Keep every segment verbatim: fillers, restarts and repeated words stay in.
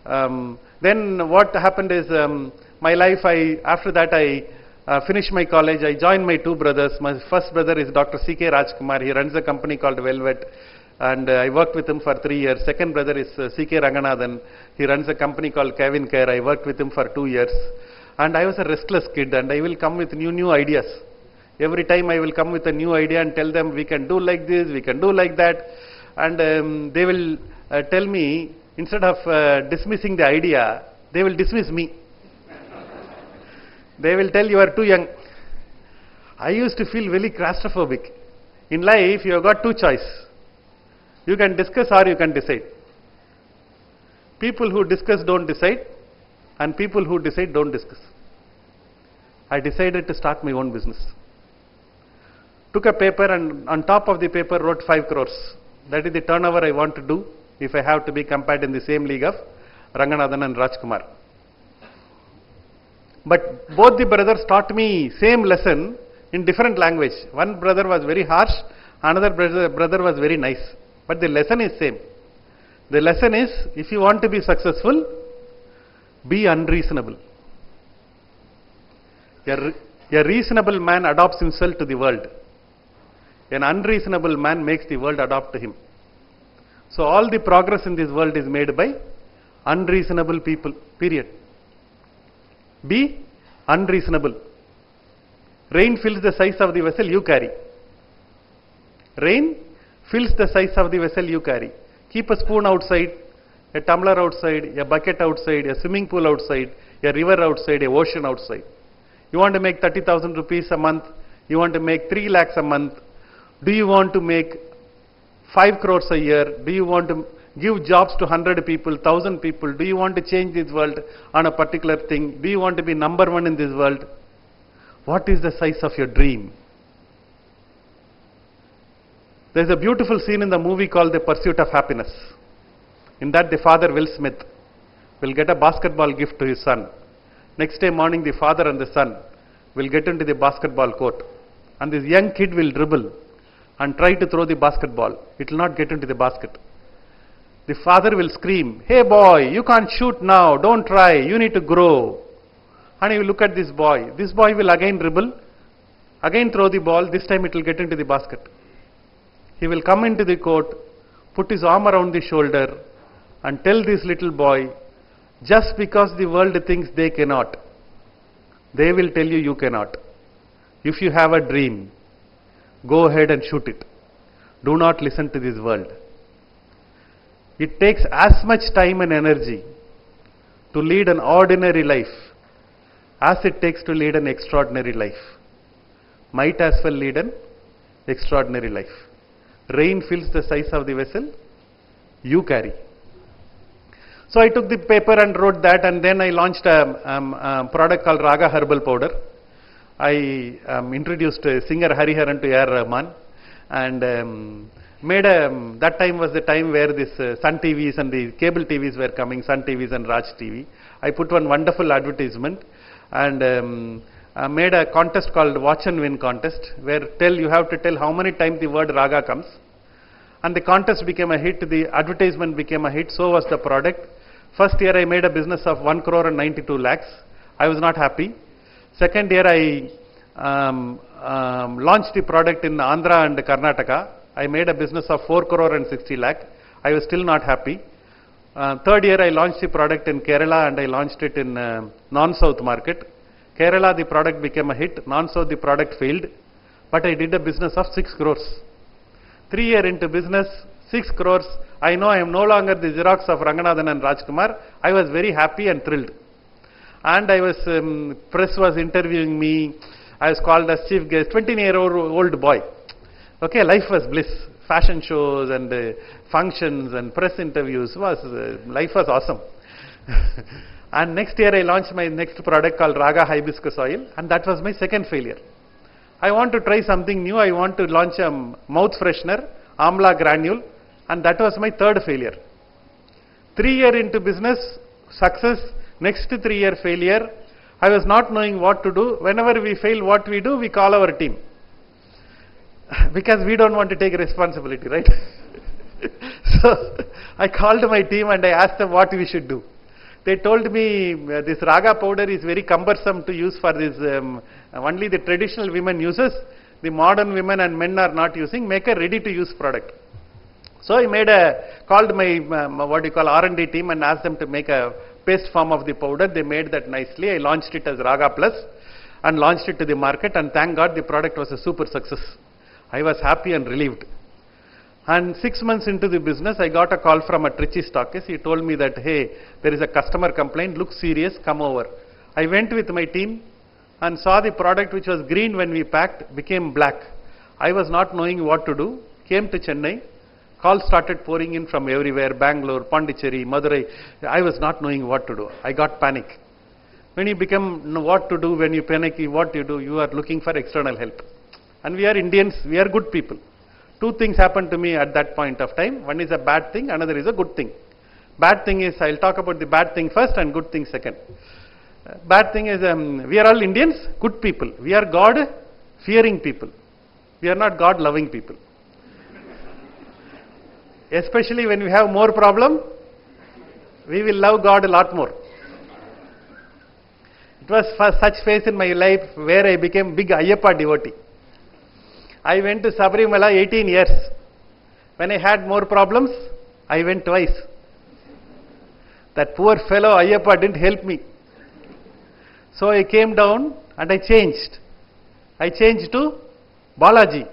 um, then what happened is um, my life, I, after that I uh, finished my college, I joined my two brothers. My first brother is Doctor C K Kumar. He runs a company called Velvet, and uh, I worked with him for three years. Second brother is uh, C K Ranganathan. He runs a company called Kevin Care. I worked with him for two years. And I was a restless kid, and I will come with new, new ideas. Every time I will come with a new idea and tell them, we can do like this, we can do like that. And um, they will uh, tell me, instead of uh, dismissing the idea, they will dismiss me. They will tell, you are too young. I used to feel very claustrophobic. In life, you have got two choices. You can discuss or you can decide. People who discuss don't decide, and people who decide don't discuss. I decided to start my own business. Took a paper and on top of the paper wrote five crores. That is the turnover I want to do if I have to be compared in the same league of Ranganathan and Rajkumar. But both the brothers taught me same lesson in different language. One brother was very harsh, another brother, brother was very nice. But the lesson is same. The lesson is, if you want to be successful, be unreasonable. A, a reasonable man adopts himself to the world. An unreasonable man makes the world adopt to him. So all the progress in this world is made by unreasonable people, period. Be unreasonable. Rain fills the size of the vessel you carry. Rain fills the size of the vessel you carry. Keep a spoon outside, a tumbler outside, a bucket outside, a swimming pool outside, a river outside, a ocean outside. You want to make thirty thousand rupees a month, you want to make three lakhs a month. Do you want to make five crores a year? Do you want to give jobs to one hundred people, one thousand people? Do you want to change this world on a particular thing? Do you want to be number one in this world? What is the size of your dream? There's a beautiful scene in the movie called The Pursuit of Happiness. In that, the father, Will Smith, will get a basketball gift to his son. Next day morning, the father and the son will get into the basketball court. And this young kid will dribble and try to throw the basketball. It will not get into the basket. The father will scream, "Hey boy, you can't shoot now, don't try, you need to grow." And he will look at this boy. This boy will again dribble, again throw the ball, this time it will get into the basket. He will come into the court, put his arm around the shoulder and tell this little boy, just because the world thinks they cannot, they will tell you you cannot. If you have a dream, go ahead and shoot it. Do not listen to this world. It takes as much time and energy to lead an ordinary life as it takes to lead an extraordinary life. Might as well lead an extraordinary life. Rain fills the size of the vessel you carry. So I took the paper and wrote that, and then I launched a, um, a product called Raga Herbal Powder. I um, introduced uh, singer Hariharan to A R Rahman, and um, made a, um, that time was the time where this uh, Sun T Vs and the cable T Vs were coming, Sun T Vs and Raj T V. I put one wonderful advertisement and um, uh, made a contest called Watch and Win contest, where tell you have to tell how many times the word Raga comes. And the contest became a hit, the advertisement became a hit, so was the product. First year I made a business of one crore and ninety-two lakhs. I was not happy. Second year I um, um, launched the product in Andhra and Karnataka. I made a business of four crore and sixty lakh. I was still not happy. Uh, third year I launched the product in Kerala and I launched it in uh, non-South market. Kerala the product became a hit, non-South the product failed, but I did a business of six crores. Three year into business, six crores. I know I am no longer the Xerox of Ranganathan and Rajkumar. I was very happy and thrilled. And I was, um, press was interviewing me. I was called as chief guest, twenty-year-old boy. Okay, life was bliss. Fashion shows and uh, functions and press interviews was, uh, life was awesome. And next year I launched my next product called Raga Hibiscus Oil, and that was my second failure. I want to try something new. I want to launch a mouth freshener, Amla Granule, and that was my third failure. Three year into business, success, next three year failure. I was not knowing what to do. Whenever we fail, what we do, we call our team. Because we don't want to take responsibility, right? So I called my team and I asked them what we should do. They told me uh, this raga powder is very cumbersome to use for this, um, only the traditional women uses, the modern women and men are not using, make a ready to use product. So I made a, called my, um, what do you call, R and D team and asked them to make a paste form of the powder. They made that nicely. I launched it as Raga Plus and launched it to the market, and thank God the product was a super success. I was happy and relieved. And six months into the business, I got a call from a Trichy stockist. He told me that, hey, there is a customer complaint, look serious, come over. I went with my team and saw the product which was green when we packed became black. I was not knowing what to do, came to Chennai, calls started pouring in from everywhere, Bangalore, Pondicherry, Madurai. I was not knowing what to do. I got panic. When you become know what to do, when you panic, what you do, you are looking for external help. And we are Indians, we are good people. Two things happened to me at that point of time. One is a bad thing, another is a good thing. Bad thing is, I'll talk about the bad thing first and good thing second. Uh, bad thing is, um, we are all Indians, good people. We are God-fearing people. We are not God-loving people. Especially when we have more problem, we will love God a lot more. It was for such phase in my life where I became big Ayyappa devotee. I went to Sabarimala eighteen years. When I had more problems, I went twice. That poor fellow Ayyappa didn't help me. So I came down and I changed. I changed to Balaji.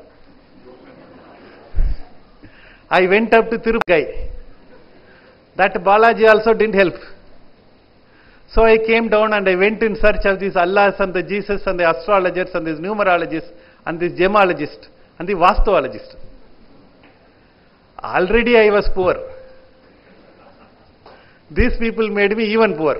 I went up to Tirupati. That Balaji also didn't help. So I came down and I went in search of these Allahs and the Jesus and the astrologers and these numerologists and this gemologist and the vastuologist. Already I was poor. These people made me even poor.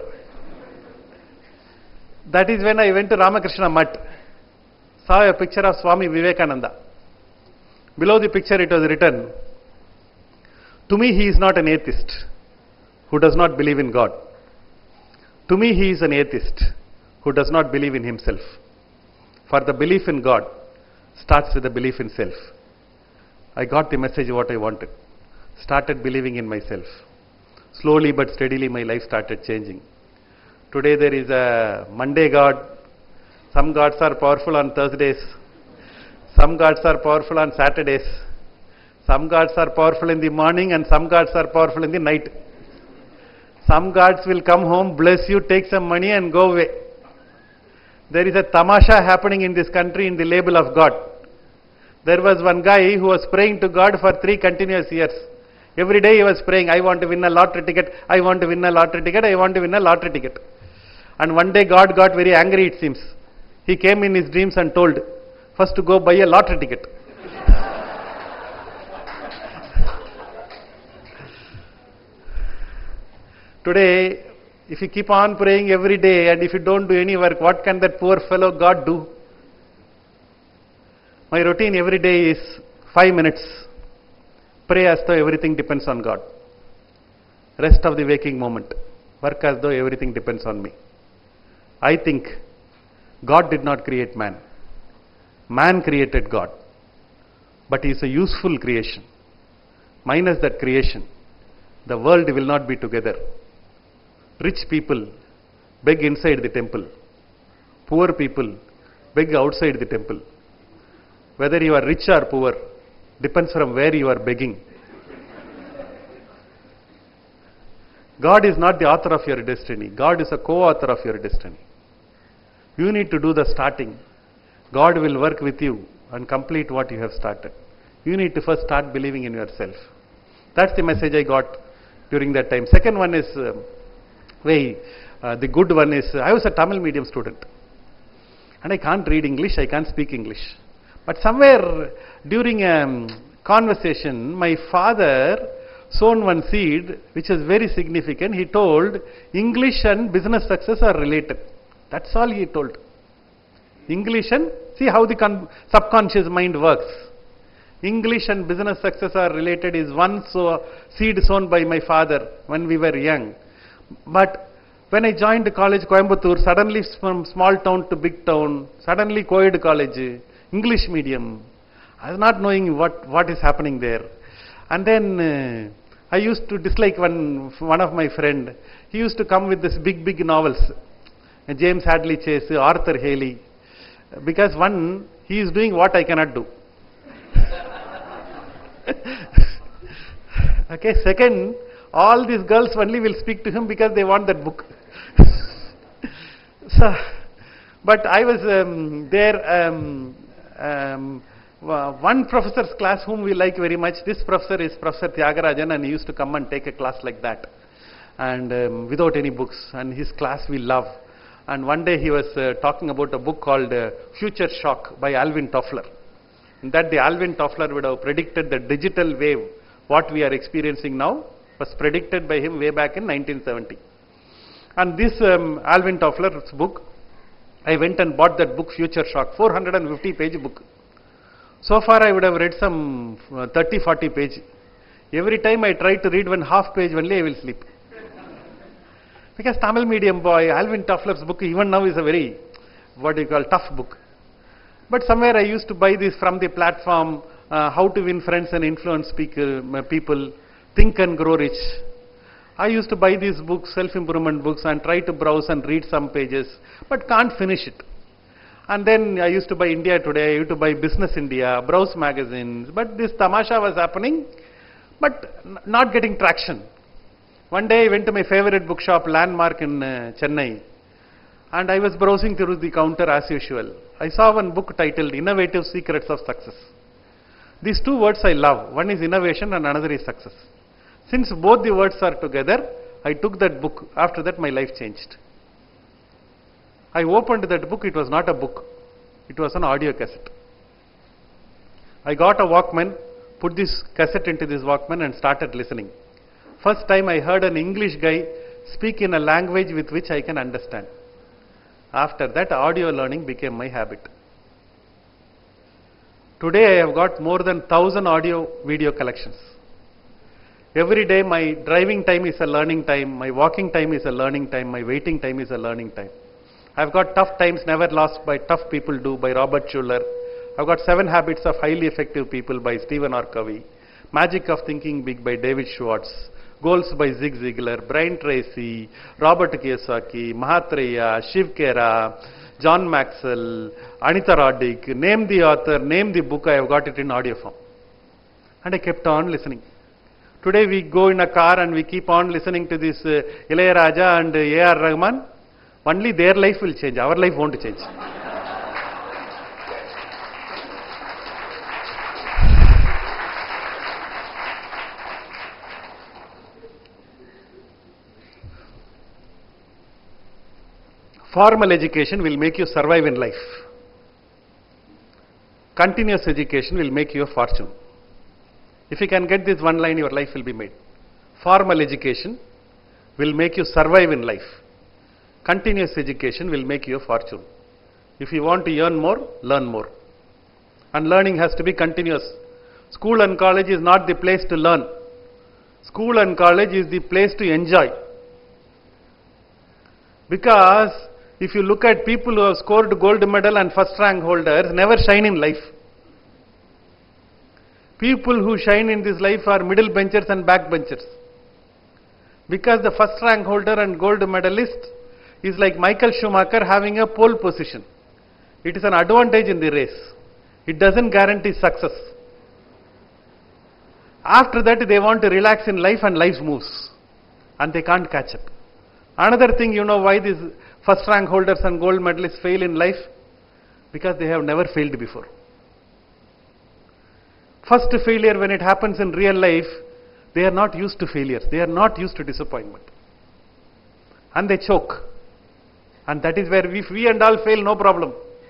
That is when I went to Ramakrishna Mutt, saw a picture of Swami Vivekananda. Below the picture it was written, to me he is not an atheist who does not believe in God. To me he is an atheist who does not believe in himself. For the belief in God starts with the belief in self. I got the message what I wanted. Started believing in myself. Slowly but steadily my life started changing. Today there is a Monday God. Some gods are powerful on Thursdays. Some gods are powerful on Saturdays. Some gods are powerful in the morning and some gods are powerful in the night. Some gods will come home, bless you, take some money and go away. There is a tamasha happening in this country in the label of God. There was one guy who was praying to God for three continuous years. Every day he was praying, I want to win a lottery ticket, I want to win a lottery ticket, I want to win a lottery ticket. And one day God got very angry, it seems. He came in his dreams and told, first to go buy a lottery ticket. Today, if you keep on praying every day and if you don't do any work, what can that poor fellow God do? My routine every day is five minutes. Pray as though everything depends on God. Rest of the waking moment, work as though everything depends on me. I think God did not create man. Man created God. But he is a useful creation. Minus that creation, the world will not be together. Rich people beg inside the temple. Poor people beg outside the temple. Whether you are rich or poor depends from where you are begging. God is not the author of your destiny. God is a co-author of your destiny. You need to do the starting. God will work with you and complete what you have started. You need to first start believing in yourself. That's the message I got during that time. Second one is, uh, very, uh, the good one is, uh, I was a Tamil medium student. And I can't read English, I can't speak English. But somewhere during a conversation, my father sown one seed which is very significant. He told, English and business success are related. That's all he told. English and, see how the con- subconscious mind works. English and business success are related is one so seed sown by my father when we were young. But when I joined college Coimbatore, suddenly from small town to big town, suddenly co-ed college, English medium. I was not knowing what, what is happening there. And then uh, I used to dislike one, one of my friend. He used to come with this big, big novels. James Hadley Chase, Arthur Haley. Because one, he is doing what I cannot do. Okay, second, all these girls only will speak to him because they want that book. So, but I was um, there, um, um, one professor's class whom we like very much. This professor is Professor Tyagarajan, and he used to come and take a class like that, and um, without any books, and his class we love. And one day he was uh, talking about a book called uh, Future Shock by Alvin Toffler. In that the Alvin Toffler would have predicted the digital wave, what we are experiencing now, was predicted by him way back in nineteen seventy. And this um, Alvin Toffler's book, I went and bought that book, Future Shock, four hundred fifty page book. So far I would have read some uh, thirty forty page. Every time I try to read one half page only, I will sleep. Because Tamil medium boy, Alvin Toffler's book even now is a very, what do you call, tough book. But somewhere I used to buy this from the platform, uh, How to Win Friends and Influence People, uh, people, Think and Grow Rich. I used to buy these books, self-improvement books, and try to browse and read some pages, but can't finish it. And then I used to buy India Today, I used to buy Business India, browse magazines, but this tamasha was happening, but not getting traction. One day I went to my favorite bookshop, Landmark in uh, Chennai, and I was browsing through the counter as usual. I saw one book titled Innovative Secrets of Success. These two words I love. One is innovation and another is success. Since both the words are together, I took that book. After that, my life changed. I opened that book. It was not a book. It was an audio cassette. I got a Walkman, put this cassette into this Walkman and started listening. First time I heard an English guy speak in a language with which I can understand. After that, audio learning became my habit. Today I have got more than one thousand audio video collections. Every day my driving time is a learning time, my walking time is a learning time, my waiting time is a learning time. I've got Tough Times Never Lost by Tough People Do by Robert Schuller. I've got Seven Habits of Highly Effective People by Stephen R. Covey. Magic of Thinking Big by David Schwartz. Goals by Zig Ziglar, Brian Tracy, Robert Kiyosaki, Mahatreya, Shiv Khera, John Maxwell, Anita Roddick. Name the author, name the book, I have got it in audio form. And I kept on listening. Today we go in a car and we keep on listening to this uh, Ilayaraja and uh, A R Rahman. Only their life will change, our life won't change. Formal education will make you survive in life. Continuous education will make you a fortune. If you can get this one line, your life will be made. Formal education will make you survive in life. Continuous education will make you a fortune. If you want to earn more, learn more. And learning has to be continuous. School and college is not the place to learn. School and college is the place to enjoy. Because if you look at people who have scored gold medal and first rank holders, never shine in life. People who shine in this life are middle benchers and back benchers. Because the first rank holder and gold medalist is like Michael Schumacher having a pole position. It is an advantage in the race. It doesn't guarantee success. After that, they want to relax in life and life moves. And they can't catch up. Another thing, you know why these first rank holders and gold medalists fail in life? Because they have never failed before. First failure, when it happens in real life, they are not used to failures. They are not used to disappointment. And they choke. And that is where if we and all fail, no problem.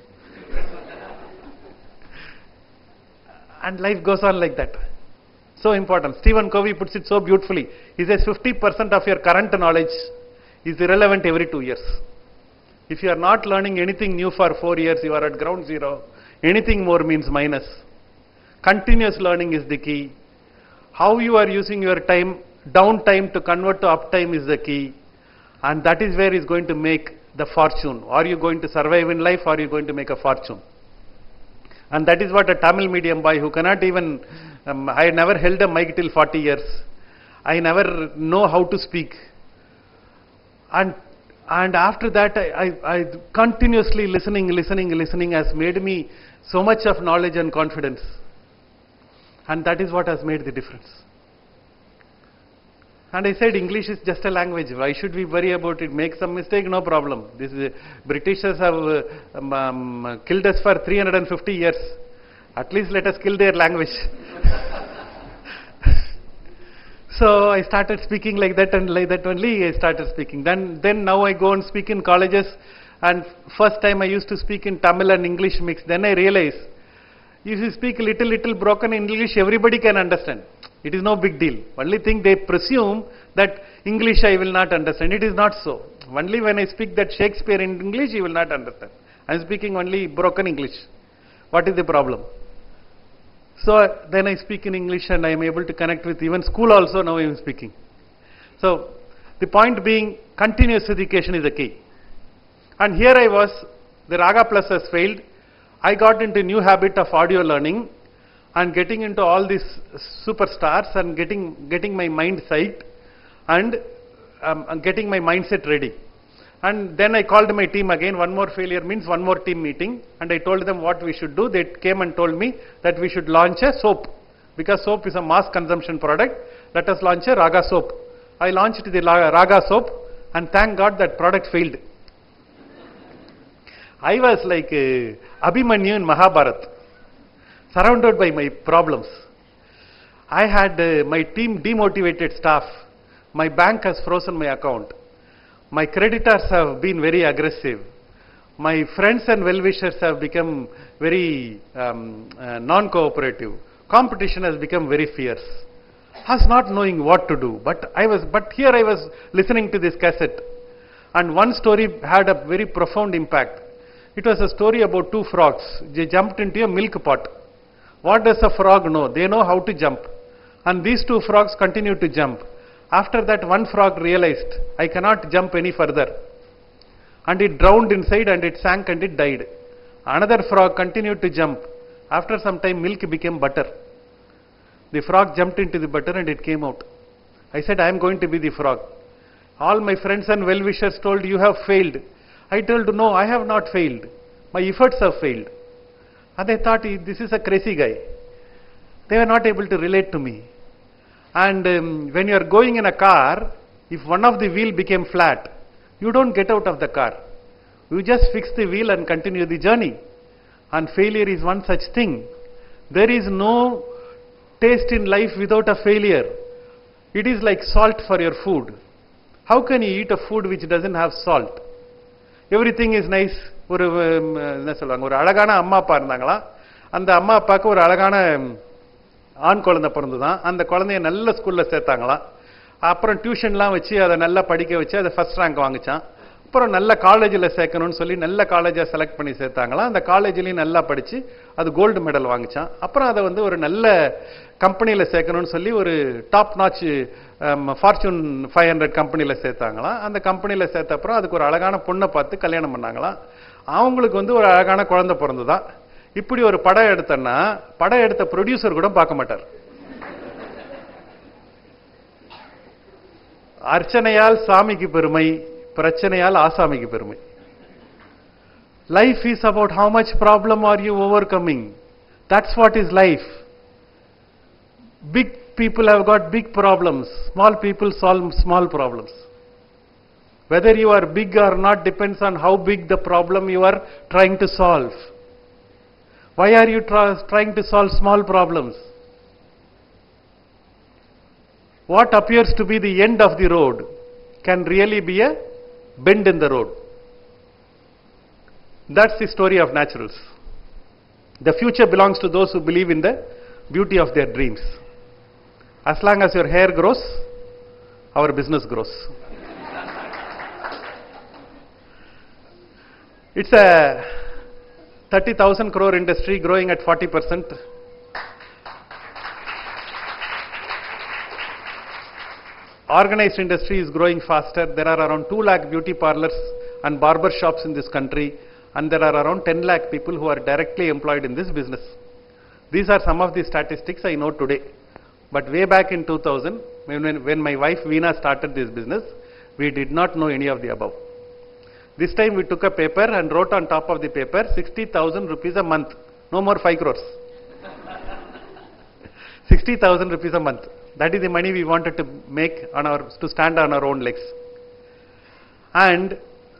And life goes on like that. So important. Stephen Covey puts it so beautifully. He says fifty percent of your current knowledge is irrelevant every two years. If you are not learning anything new for four years, you are at ground zero. Anything more means minus. Continuous learning is the key. How you are using your time, downtime to convert to uptime is the key. And that is where is going to make the fortune. Are you going to survive in life, or are you going to make a fortune? And that is what a Tamil medium boy who cannot even, um, I never held a mic till forty years. I never know how to speak. And and after that, I, I, I continuously listening, listening, listening has made me so much of knowledge and confidence. And that is what has made the difference. And I said, English is just a language. Why should we worry about it? Make some mistake, no problem. This is, Britishers have uh, um, um, killed us for three hundred fifty years. At least let us kill their language. So I started speaking like that, and like that only I started speaking. Then, then now I go and speak in colleges, and first time I used to speak in Tamil and English mix. Then I realized, if you speak little, little broken English, everybody can understand. It is no big deal. Only thing they presume that English I will not understand. It is not so. Only when I speak that Shakespeare in English, you will not understand. I am speaking only broken English. What is the problem? So then I speak in English and I am able to connect with even school also now I am speaking. So the point being, continuous education is the key. And here I was, the Raga Plus has failed. I got into new habit of audio learning and getting into all these superstars and getting getting my mind sight and um, getting my mindset ready. And then I called my team again. One more failure means one more team meeting, and I told them what we should do. They came and told me that we should launch a soap, because soap is a mass consumption product. Let us launch a Raga soap. I launched the Raga soap, and thank God that product failed. I was like uh, Abhimanyu in Mahabharata, surrounded by my problems. I had uh, my team demotivated staff. My bank has frozen my account. My creditors have been very aggressive. My friends and well-wishers have become very um, uh, non-cooperative. Competition has become very fierce. I was not knowing what to do, but I was. But here I was listening to this cassette, and one story had a very profound impact. It was a story about two frogs. They jumped into a milk pot. What does a frog know? They know how to jump. And these two frogs continued to jump. After that, one frog realized, I cannot jump any further. And it drowned inside and it sank and it died. Another frog continued to jump. After some time, milk became butter. The frog jumped into the butter and it came out. I said, I am going to be the frog. All my friends and well-wishers told, you have failed. I told, no, I have not failed. My efforts have failed. And they thought, this is a crazy guy. They were not able to relate to me. And um, when you are going in a car, if one of the wheel became flat, you don't get out of the car. You just fix the wheel and continue the journey. And failure is one such thing. There is no taste in life without a failure. It is like salt for your food. How can you eat a food which doesn't have salt? Everything is nice. ஒரு என்ன சொல்லுவாங்க, ஒரு அழகான அம்மா அப்பா இருந்தாங்களா, அந்த அம்மா அப்பாவுக்கு ஒரு அழகான ஆண் குழந்தை பிறந்துதான். அந்த குழந்தைய நல்ல ஸ்கூல்ல சேர்த்தாங்களாம். அப்புறம் டியூஷன்லாம் வச்சு அதை நல்லா படிக்க வச்சு அதை ஃபர்ஸ்ட் ரேங்க் வாங்கிச்சான். அப்புறம் நல்ல காலேஜில் சேர்க்கணும்னு சொல்லி நல்ல காலேஜை செலக்ட் பண்ணி சேர்த்தாங்களாம். அந்த காலேஜ்லையும் நல்லா படித்து அது கோல்டு மெடல் வாங்கிச்சான். அப்புறம் அதை வந்து ஒரு நல்ல கம்பெனியில் சேர்க்கணும்னு சொல்லி ஒரு top notch fortune five hundred கம்பெனியில் சேர்த்தாங்களாம். அந்த கம்பெனியில் சேர்த்த அப்புறம் அதுக்கு ஒரு அழகான பொண்ணை பார்த்து கல்யாணம் பண்ணாங்களாம். அவங்களுக்கு வந்து ஒரு அழகான குழந்தை பிறந்துதான். இப்படி ஒரு படம் எடுத்தன்னா படம் எடுத்த ப்ரொடியூசர் கூட பார்க்க மாட்டார். அர்ச்சனையால் சாமிக்கு பெருமை, பிரச்சனையால் ஆசாமிக்கு பெருமை. Life is about how much problem are you overcoming. That's what is life. Big people have got big problems. Small people solve small problems. Whether you are big or not depends on how big the problem you are trying to solve. Why are you try- trying to solve small problems? What appears to be the end of the road can really be a bend in the road. That's the story of naturals. The future belongs to those who believe in the beauty of their dreams. As long as your hair grows, our business grows. It's a thirty thousand crore industry growing at forty percent. Organized industry is growing faster. There are around two lakh beauty parlors and barber shops in this country, and there are around ten lakh people who are directly employed in this business. These are some of the statistics I know today. But way back in two thousand, When, when, when my wife Veena started this business, we did not know any of the above. This time we took a paper and wrote on top of the paper sixty thousand rupees a month. No more five crores. sixty thousand rupees a month. That is the money we wanted to make on our, to stand on our own legs. And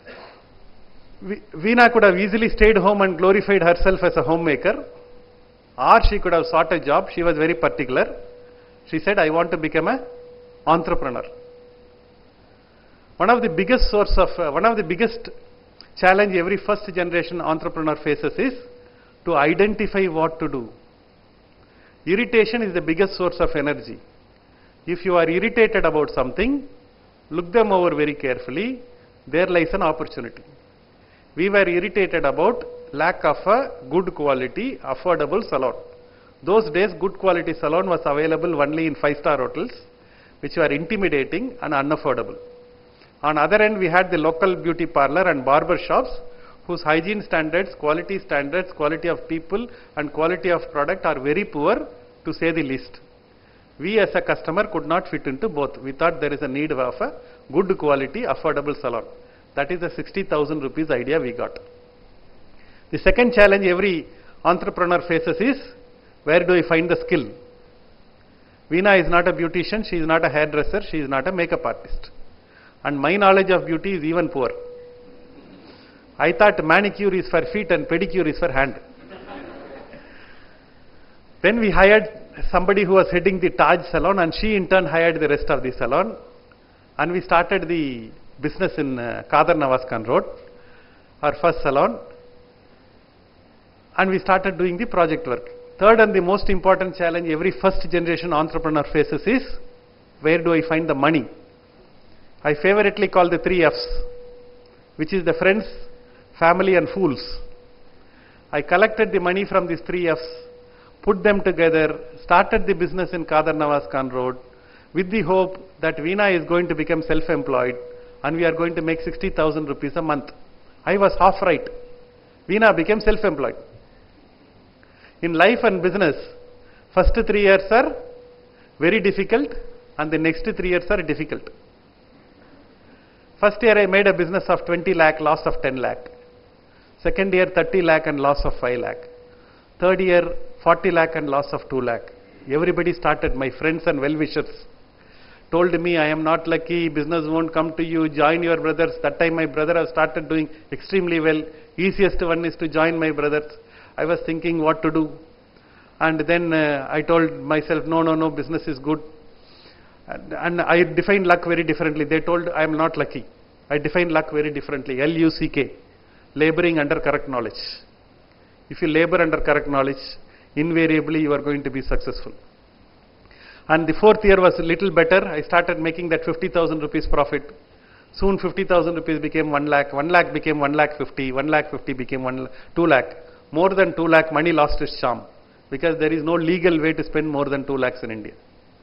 Veena could have easily stayed home and glorified herself as a homemaker, or she could have sought a job. She was very particular. She said, I want to become an entrepreneur. One of the biggest source of, uh, one of the biggest challenge every first generation entrepreneur faces is to identify what to do. Irritation is the biggest source of energy. If you are irritated about something, look them over very carefully. There lies an opportunity. We were irritated about lack of a good quality, affordable salon. Those days, good quality salon was available only in five-star hotels, which were intimidating and unaffordable. On other end, we had the local beauty parlor and barber shops, whose hygiene standards, quality standards, quality of people and quality of product are very poor, to say the least. We as a customer could not fit into both. We thought there is a need of a good quality, affordable salon. That is the sixty thousand rupees idea we got. The second challenge every entrepreneur faces is, where do I find the skill? Veena is not a beautician, she is not a hairdresser, she is not a makeup artist. And my knowledge of beauty is even poor. I thought manicure is for feet and pedicure is for hand. Then we hired somebody who was heading the Taj salon, and she in turn hired the rest of the salon. And we started the business in uh, Kadar Nawaskan Road, our first salon. And we started doing the project work. Third and the most important challenge every first generation entrepreneur faces is, where do I find the money? I favoritely call the three F's, which is the friends, family and fools. I collected the money from these three F's, put them together, started the business in Kadar Nawaskan Road with the hope that Veena is going to become self-employed and we are going to make sixty thousand rupees a month. I was half right. Veena became self-employed. In life and business, first three years are very difficult and the next three years are difficult. First year I made a business of twenty lakh, loss of ten lakh. Second year thirty lakh and loss of five lakh. Third year forty lakh and loss of two lakh. Everybody started, my friends and well-wishers told me, I am not lucky, business won't come to you, join your brothers. That time my brother has started doing extremely well. Easiest one is to join my brothers. I was thinking what to do. And then uh, I told myself, no, no, no, business is good. And, and I defined luck very differently. They told I am not lucky. I defined luck very differently. L U C K, laboring under correct knowledge. If you labor under correct knowledge, invariably you are going to be successful. And the fourth year was a little better. I started making that fifty thousand rupees profit. Soon fifty thousand rupees became one lakh, one lakh became one lakh fifty, one lakh fifty became one, two lakh. More than two lakh, money lost its charm because there is no legal way to spend more than two lakhs in India.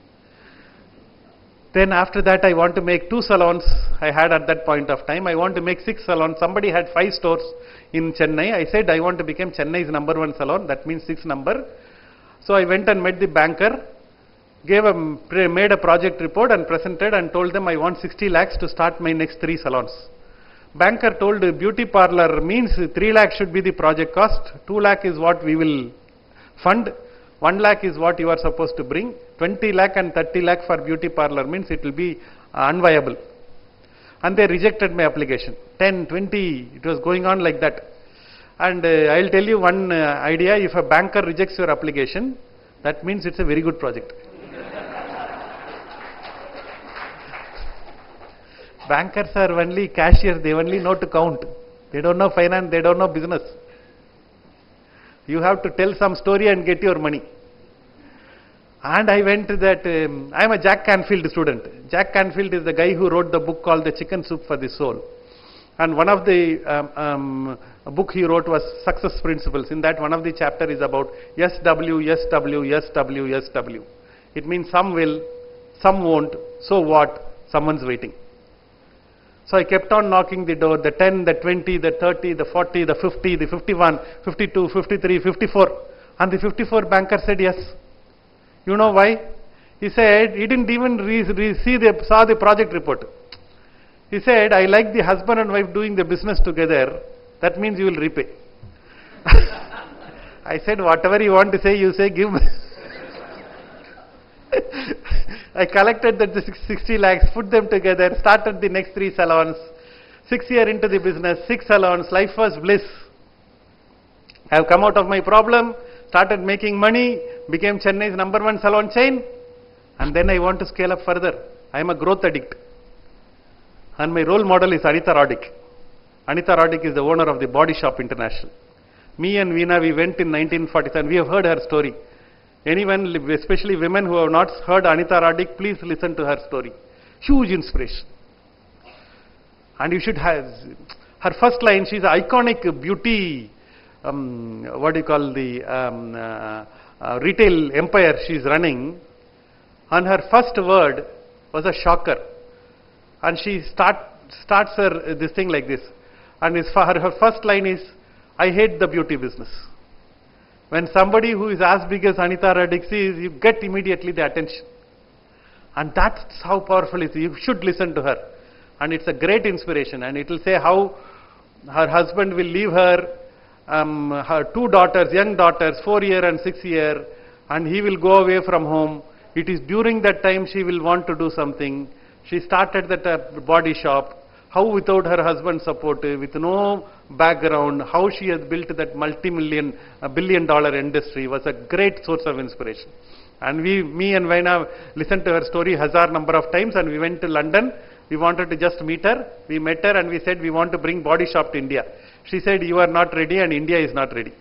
Then after that I want to make two salons I had at that point of time. I want to make six salons. Somebody had five stores in Chennai. I said I want to become Chennai's number one salon. That means six number. So I went and met the banker, gave a, made a project report and presented and told them I want sixty lakhs to start my next three salons. Banker told beauty parlor means three lakh should be the project cost. two lakh is what we will fund. one lakh is what you are supposed to bring. twenty lakh and thirty lakh for beauty parlor means it will be uh, unviable. And they rejected my application. ten, twenty, it was going on like that. And uh, I will tell you one uh, idea. If a banker rejects your application, that means it's a very good project. Bankers are only cashiers, they only know to count. They don't know finance, they don't know business. You have to tell some story and get your money. And I went to that, um, I am a Jack Canfield student. Jack Canfield is the guy who wrote the book called The Chicken Soup for the Soul. And one of the um, um, a book he wrote was Success Principles. In that one of the chapter is about S W, S W, S W, S W. It means some will, some won't, so what, someone's waiting. So I kept on knocking the door, the ten, the twenty, the thirty, the forty, the fifty, the fifty-one, fifty-two, fifty-three, fifty-four. And the fifty-four banker said yes. You know why? He said, he didn't even re re see the, saw the project report. He said, I like the husband and wife doing the business together. That means you will repay. I said, whatever you want to say, you say, give me. I collected the sixty lakhs, put them together, started the next three salons. Six years into the business, six salons, life was bliss. I have come out of my problem, started making money, became Chennai's number one salon chain, and then I want to scale up further. I am a growth addict. And my role model is Anita Roddick. Anita Roddick is the owner of the Body Shop International. Me and Veena, we went in nineteen forty-seven. We have heard her story. Anyone, especially women who have not heard Anita Roddick, please listen to her story. Huge inspiration. And you should have her first line. She's an iconic beauty, um, what do you call the um, uh, uh, retail empire she's running. And her first word was a shocker. And she start, starts her this thing like this. And his, her, her first line is, I hate the beauty business. When somebody who is as big as Anita Roddick sees, you get immediately the attention. And that's how powerful it is. You should listen to her. And it's a great inspiration. And it will say how her husband will leave her, um, her two daughters, young daughters, four year and six year, and he will go away from home. It is during that time she will want to do something. She started that uh, body shop. How without her husband's support, with no background, how she has built that multi-million, uh, billion dollar industry was a great source of inspiration. And we, me and Veena listened to her story hazard number of times, and we went to London. We wanted to just meet her. We met her and we said, we want to bring Body Shop to India. She said, you are not ready and India is not ready.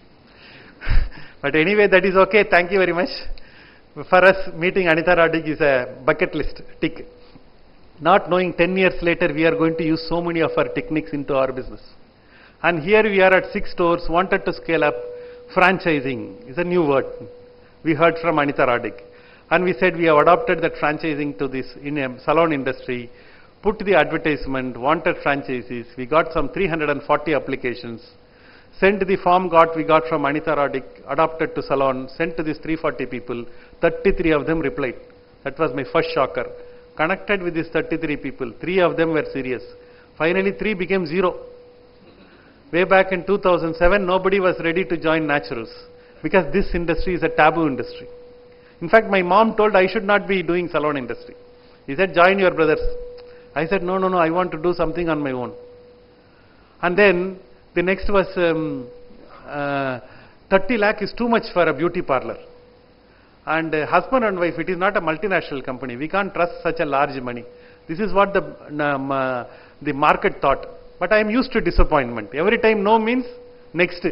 But anyway, that is okay. Thank you very much. For us, meeting Anita Roddick is a bucket list tick. Not knowing ten years later, we are going to use so many of our techniques into our business. And here we are at six stores, wanted to scale up. Franchising is a new word. We heard from Anita Roddick. And we said we have adopted that franchising to this in a salon industry, put the advertisement, wanted franchises. We got some three hundred forty applications. Sent the form got we got from Anita Roddick, adopted to Salon, sent to these three hundred forty people. thirty-three of them replied. That was my first shocker. Connected with these thirty-three people, three of them were serious. Finally, three became zero. Way back in two thousand seven, nobody was ready to join naturals because this industry is a taboo industry. In fact, my mom told I should not be doing salon industry. He said, join your brothers. I said, no, no, no, I want to do something on my own. And then the next was um, uh, thirty lakh is too much for a beauty parlor. And uh, husband and wife, it is not a multinational company. We can't trust such a large money. This is what the, um, uh, the market thought. But I am used to disappointment. Every time no means next.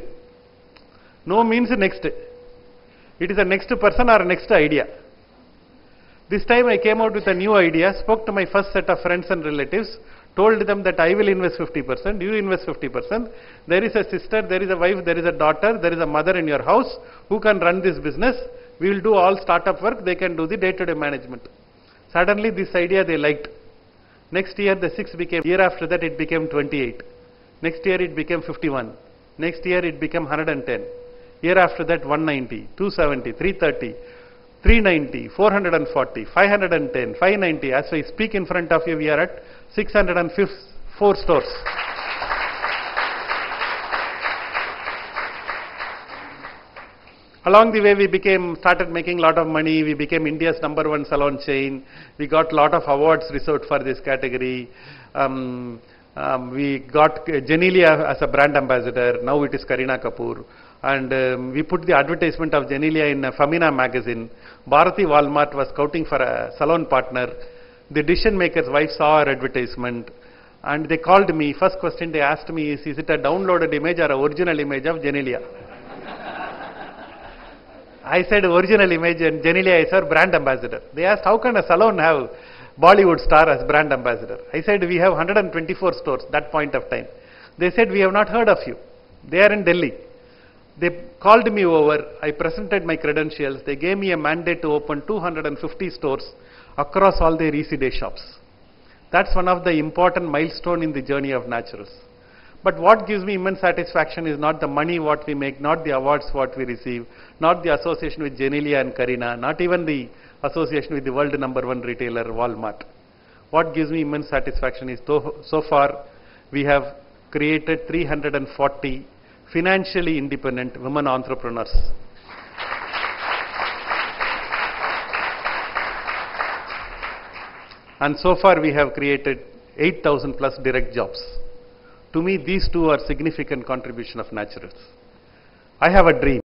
No means next. It is a next person or a next idea. This time I came out with a new idea, spoke to my first set of friends and relatives, told them that I will invest fifty percent, you invest fifty percent. There is a sister, there is a wife, there is a daughter, there is a mother in your house who can run this business. We will do all startup work, they can do the day-to-day management. Suddenly this idea they liked. Next year the six became, year after that it became twenty-eight. Next year it became fifty-one. Next year it became one hundred ten. Year after that one ninety, two seventy, three thirty, three ninety, four forty, five ten, five ninety. As I speak in front of you, we are at six hundred four stores. Along the way, we became, started making a lot of money. We became India's number one salon chain. We got a lot of awards reserved for this category. Um, um, we got Genelia as a brand ambassador. Now it is Kareena Kapoor. And um, we put the advertisement of Genelia in a Femina magazine. Bharati Walmart was scouting for a salon partner. The decision maker's wife saw our advertisement and they called me. First question they asked me is, is it a downloaded image or an original image of Genelia? I said original image, and Genelia is our brand ambassador. They asked, how can a salon have Bollywood star as brand ambassador? I said, we have one hundred twenty-four stores that point of time. They said, we have not heard of you. They are in Delhi. They called me over. I presented my credentials. They gave me a mandate to open two hundred fifty stores across all their Easy Day shops. That's one of the important milestones in the journey of naturals. But what gives me immense satisfaction is not the money what we make, not the awards what we receive, not the association with Genelia and Karina, not even the association with the world number one retailer Walmart. What gives me immense satisfaction is so, so far we have created three hundred forty financially independent women entrepreneurs. And so far we have created eight thousand plus direct jobs. To me, these two are significant contribution of naturals. I have a dream.